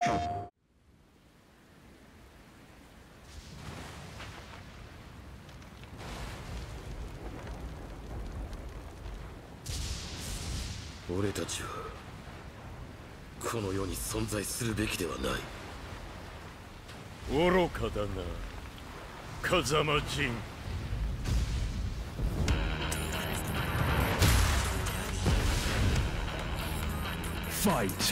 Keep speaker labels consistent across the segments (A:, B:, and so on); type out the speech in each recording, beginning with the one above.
A: 俺たちはこの世に存在するべきではない。
B: 愚かだな、風間陣。ファイト。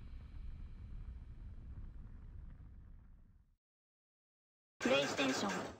C: プレイステーション